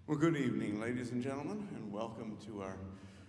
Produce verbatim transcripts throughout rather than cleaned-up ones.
Well, good evening, ladies and gentlemen, and welcome to our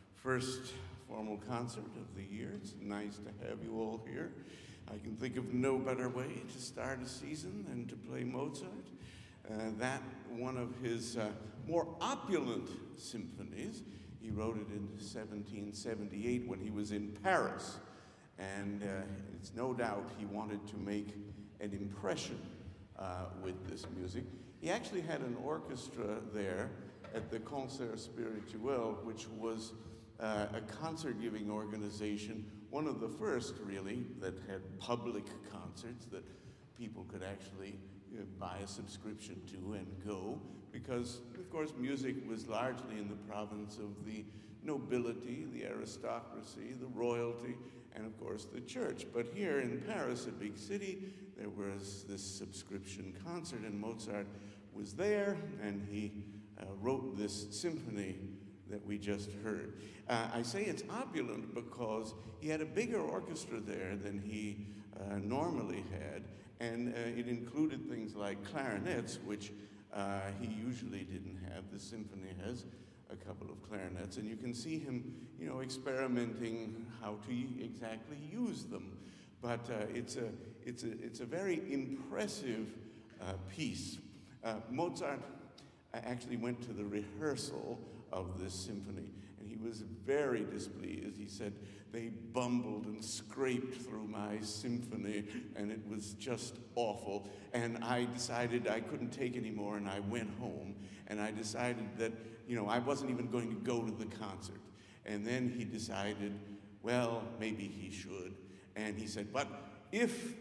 first formal concert of the year. It's nice to have you all here. I can think of no better way to start a season than to play Mozart. Uh, that one of his uh, more opulent symphonies. He wrote it in seventeen seventy-eight when he was in Paris, and uh, it's no doubt he wanted to make an impression uh, with this music. He actually had an orchestra there at the Concert Spirituel, which was uh, a concert-giving organization, one of the first, really, that had public concerts that people could actually you know, buy a subscription to and go, because, of course, music was largely in the province of the nobility, the aristocracy, the royalty, and, of course, the church. But here in Paris, a big city, there was this subscription concert, and Mozart was there, and he uh, wrote this symphony that we just heard. Uh, I say it's opulent because he had a bigger orchestra there than he uh, normally had, and uh, it included things like clarinets, which uh, he usually didn't have. The symphony has a couple of clarinets, and you can see him, you know, experimenting how to exactly use them. But uh, it's a it's a it's a very impressive uh, piece. Uh, Mozart actually went to the rehearsal of this symphony, and he was very displeased. He said, "They bumbled and scraped through my symphony, and it was just awful. And I decided I couldn't take anymore, and I went home. And I decided that, you know, I wasn't even going to go to the concert." And then he decided, well, maybe he should. And he said, "But if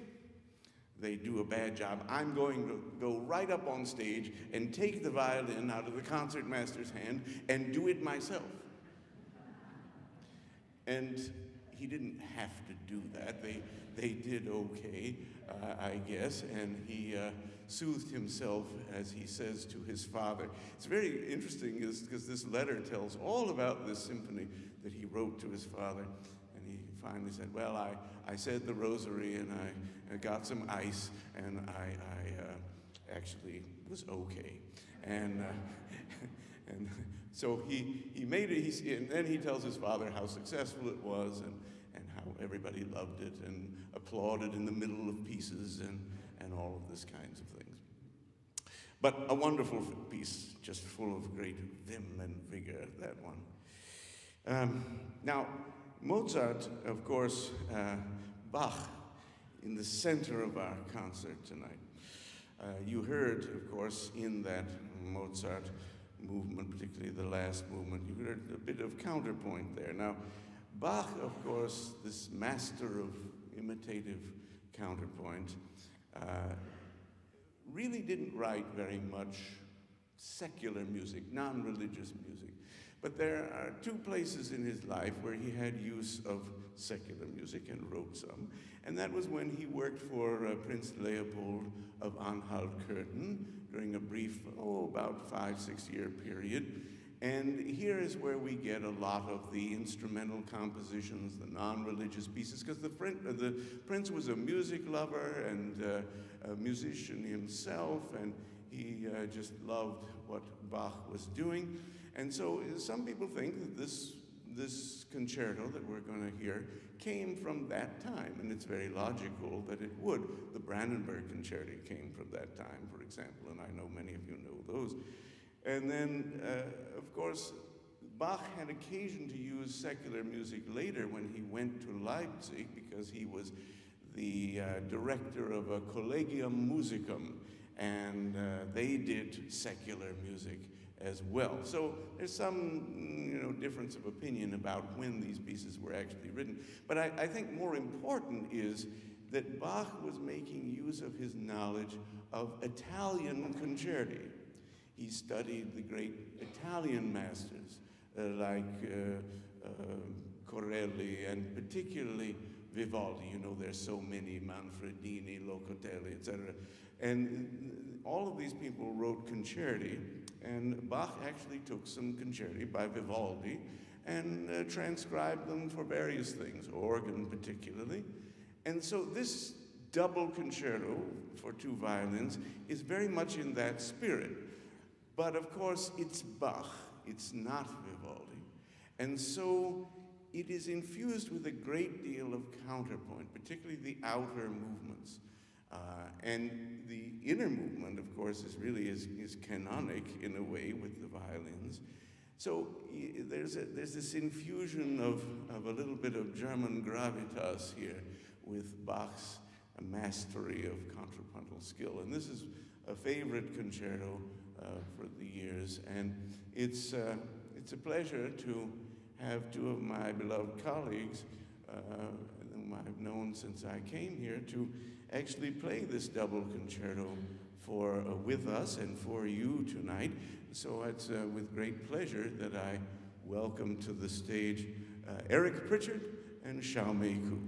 they do a bad job, I'm going to go right up on stage and take the violin out of the concertmaster's hand and do it myself." And he didn't have to do that. They, they did okay, uh, I guess, and he uh, soothed himself, as he says to his father. It's very interesting because this letter tells all about this symphony that he wrote to his father. And he finally said, "Well, I, I said the rosary, and I, I got some ice, and I, I uh, actually was okay." And, uh, and so he, he made it, he, and then he tells his father how successful it was, and, and how everybody loved it, and applauded in the middle of pieces, and, and all of this kinds of things. But a wonderful piece, just full of great vim and vigor, that one. Um, now, Mozart, of course, uh, Bach, in the center of our concert tonight. Uh, you heard, of course, in that Mozart movement, particularly the last movement, you heard a bit of counterpoint there. Now, Bach, of course, this master of imitative counterpoint, uh, really didn't write very much secular music, non-religious music. But there are two places in his life where he had use of secular music and wrote some. And that was when he worked for uh, Prince Leopold of Anhalt-Köthen during a brief, oh, about five, six year period. And here is where we get a lot of the instrumental compositions, the non-religious pieces, because the, uh, the Prince was a music lover and uh, a musician himself, and he uh, just loved what Bach was doing. And so some people think that this, this concerto that we're going to hear came from that time, and it's very logical that it would. The Brandenburg Concerto came from that time, for example, and I know many of you know those. And then, uh, of course, Bach had occasion to use secular music later when he went to Leipzig, because he was the uh, director of a Collegium Musicum, and uh, they did secular music as well. So there's some you know, difference of opinion about when these pieces were actually written. But I, I think more important is that Bach was making use of his knowledge of Italian concerti. He studied the great Italian masters uh, like uh, uh, Corelli, and particularly Vivaldi. You know, there's so many, Manfredini, Locatelli, et cetera. And all of these people wrote concerti, and Bach actually took some concerti by Vivaldi and uh, transcribed them for various things, organ particularly. And so this double concerto for two violins is very much in that spirit. But of course, it's Bach, it's not Vivaldi. And so it is infused with a great deal of counterpoint, particularly the outer movements. Uh, and the inner movement, of course, is really is, is canonic in a way with the violins. So there's, a, there's this infusion of, of a little bit of German gravitas here with Bach's mastery of contrapuntal skill. And this is a favorite concerto uh, for the years. And it's, uh, it's a pleasure to have two of my beloved colleagues, uh, whom I've known since I came here, to actually play this double concerto for, uh, with us and for you tonight. So it's uh, with great pleasure that I welcome to the stage uh, Eric Pritchard and Hsiao-mei Ku.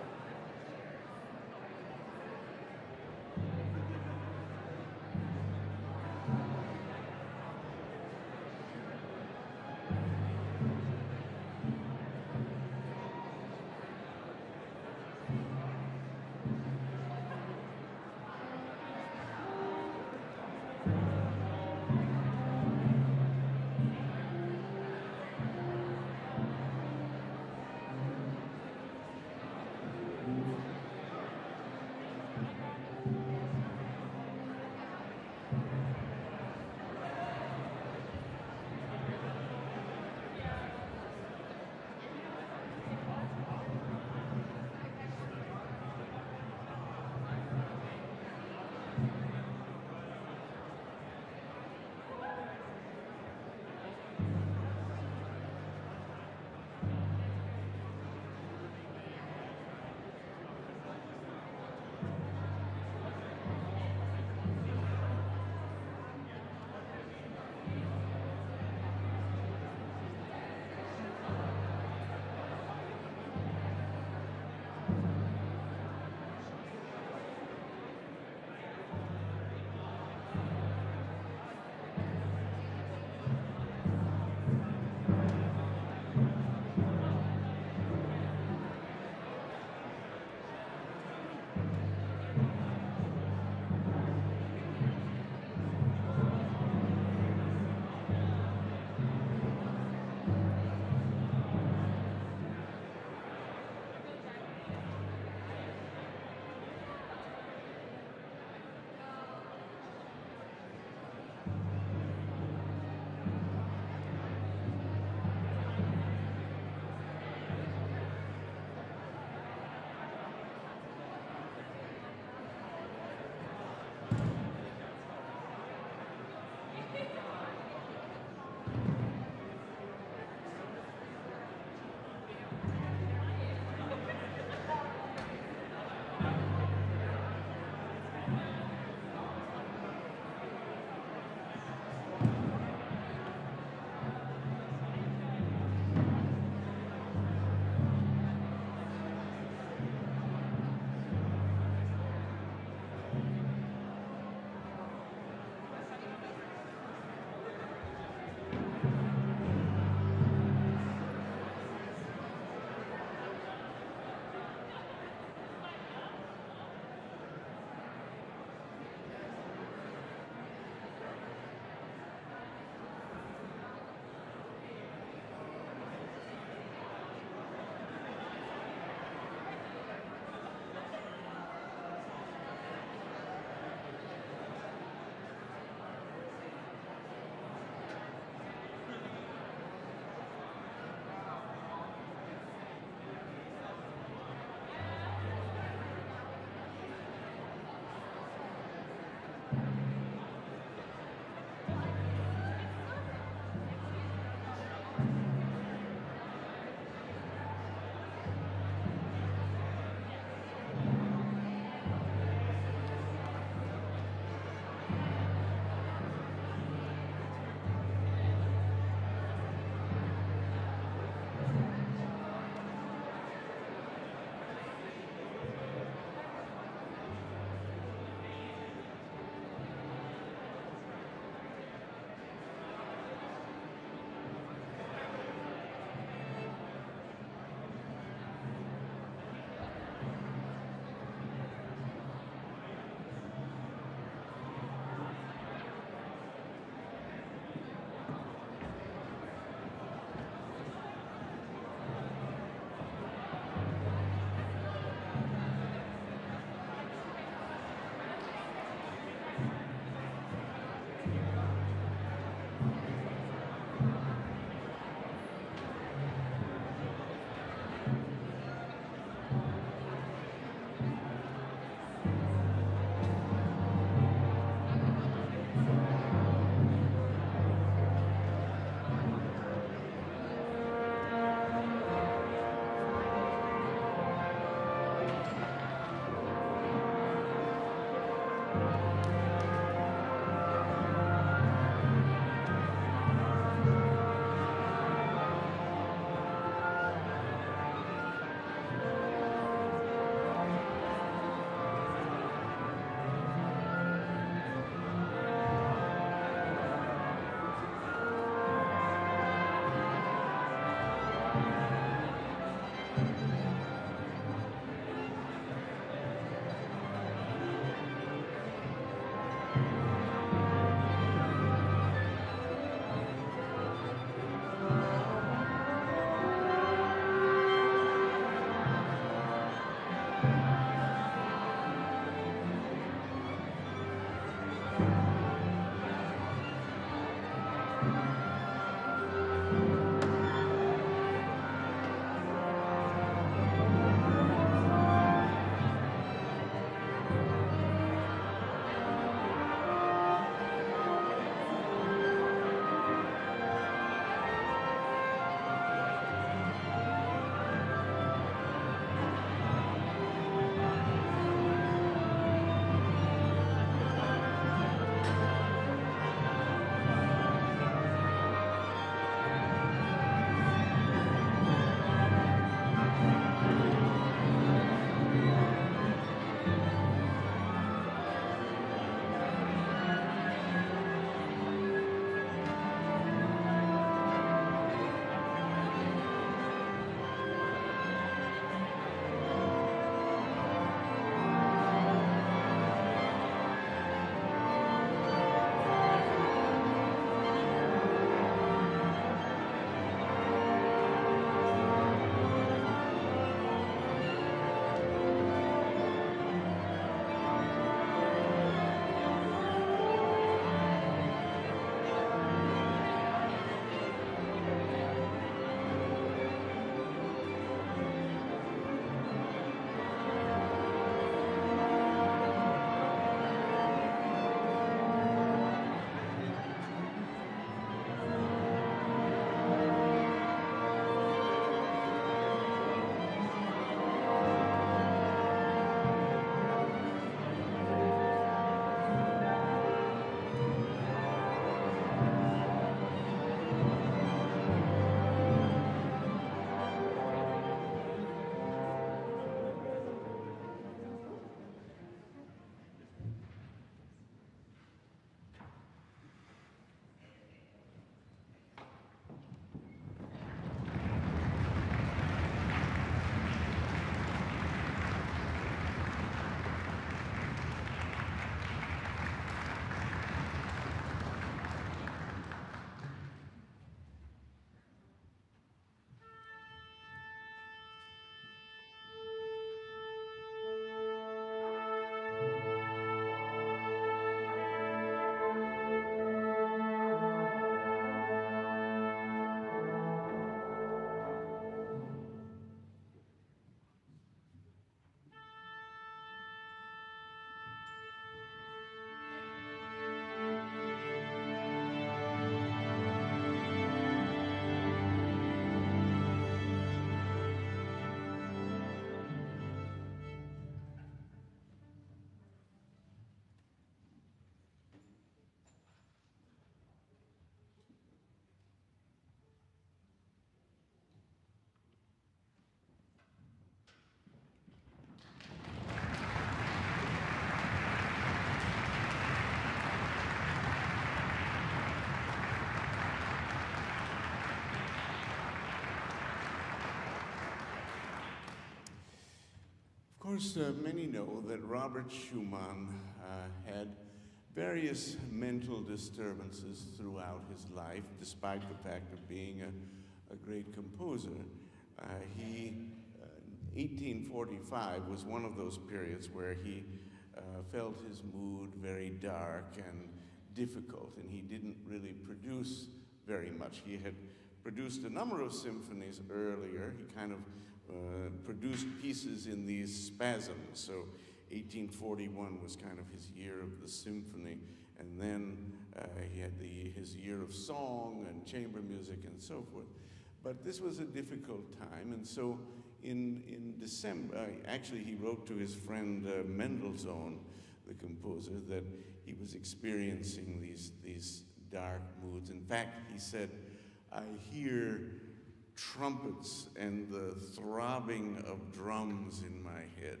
course, uh, many know that Robert Schumann uh, had various mental disturbances throughout his life, despite the fact of being a, a great composer. Uh, he, uh, eighteen forty-five was one of those periods where he uh, felt his mood very dark and difficult, and he didn't really produce very much. He had produced a number of symphonies earlier. He kind of uh, produced pieces in these spasms. So eighteen forty-one was kind of his year of the symphony, and then uh, he had the, his year of song and chamber music and so forth. But this was a difficult time, and so in, in December, uh, actually he wrote to his friend uh, Mendelssohn, the composer, that he was experiencing these, these dark moods. In fact, he said, I hear trumpets and the throbbing of drums in my head.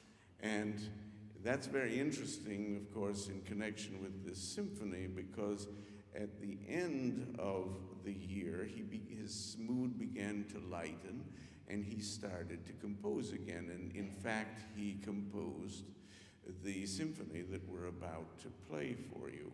And that's very interesting, of course, in connection with this symphony, because at the end of the year, he be, his mood began to lighten, and he started to compose again. And in fact, he composed the symphony that we're about to play for you.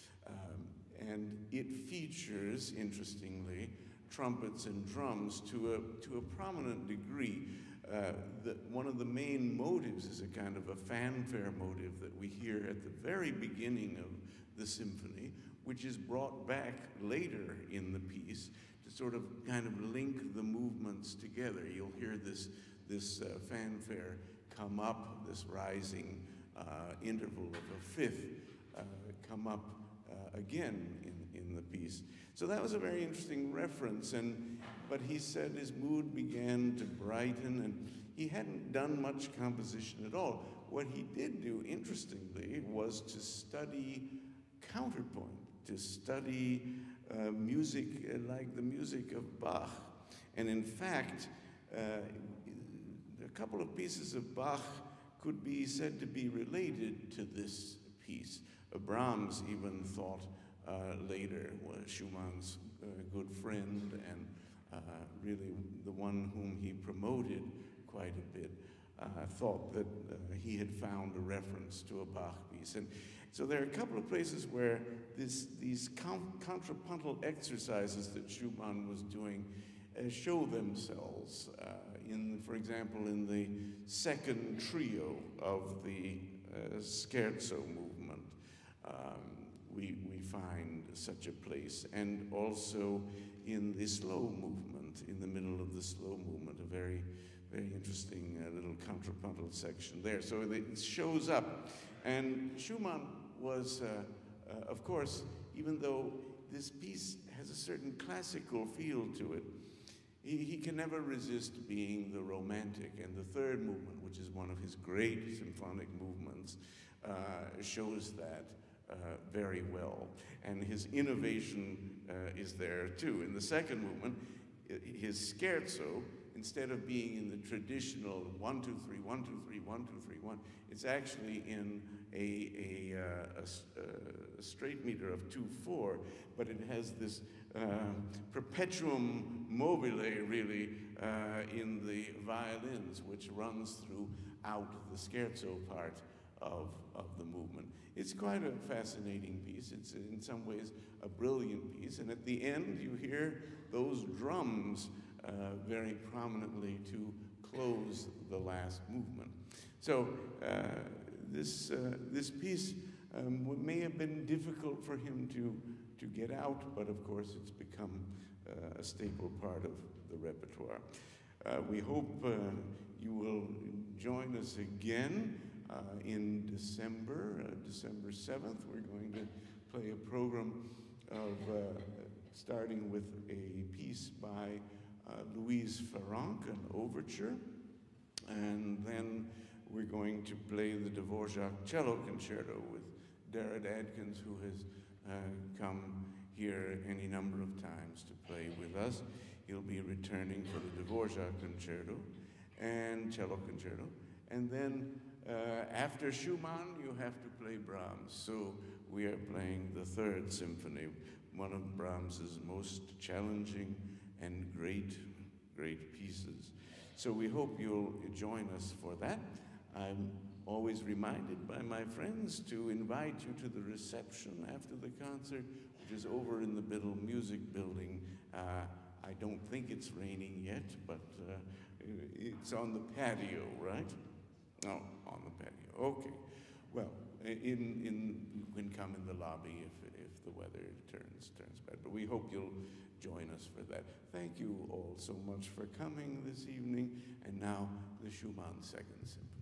Um, and it features, interestingly, trumpets and drums to a, to a prominent degree. Uh, the, one of the main motives is a kind of a fanfare motive that we hear at the very beginning of the symphony, which is brought back later in the piece to sort of kind of link the movements together. You'll hear this, this uh, fanfare come up, this rising uh, interval of a fifth uh, come up uh, again in, in the piece. So that was a very interesting reference, and but he said his mood began to brighten, and he hadn't done much composition at all. What he did do, interestingly, was to study counterpoint, to study uh, music uh, like the music of Bach. And in fact, uh, a couple of pieces of Bach could be said to be related to this piece. Uh, Brahms even thought uh, later, was Schumann's uh, good friend and uh, really the one whom he promoted quite a bit, uh, thought that uh, he had found a reference to a Bach piece. And so there are a couple of places where this, these contrapuntal exercises that Schumann was doing uh, show themselves. Uh, in, for example, in the second trio of the uh, scherzo movement, um, we, we find such a place. And also in the slow movement, in the middle of the slow movement, a very, very interesting uh, little contrapuntal section there. So it shows up. And Schumann was, uh, uh, of course, even though this piece has a certain classical feel to it, he, he can never resist being the romantic. And the third movement, which is one of his great symphonic movements, uh, shows that uh, very well. And his innovation uh, is there too. In the second movement, his scherzo, instead of being in the traditional one, two, three, one, two, three, one, two, three, one, it's actually in a, a, uh, a, a straight meter of two, four, but it has this uh, perpetuum mobile, really, uh, in the violins, which runs throughout the scherzo part of, of the movement. It's quite a fascinating piece. It's in some ways a brilliant piece, and at the end you hear those drums uh, very prominently to close the last movement. So uh, this, uh, this piece um, may have been difficult for him to, to get out, but of course it's become uh, a staple part of the repertoire. Uh, we hope uh, you will join us again uh, in December, uh, December seventh. We're going to play a program of uh, starting with a piece by uh, Louise Farrenc, an overture, and then we're going to play the Dvorak cello concerto with Darrett Adkins, who has uh, come here any number of times to play with us. He'll be returning for the Dvorak concerto and cello concerto. And then uh, after Schumann, you have to play Brahms. So we are playing the third symphony, one of Brahms's most challenging and great, great pieces. So we hope you'll join us for that. I'm always reminded by my friends to invite you to the reception after the concert, which is over in the Biddle Music Building. Uh, I don't think it's raining yet, but uh, it's on the patio, right? Oh, on the patio, okay. Well, in, in, you can come in the lobby if, if the weather turns, turns bad, but we hope you'll join us for that. Thank you all so much for coming this evening, and now the Schumann Second Symphony.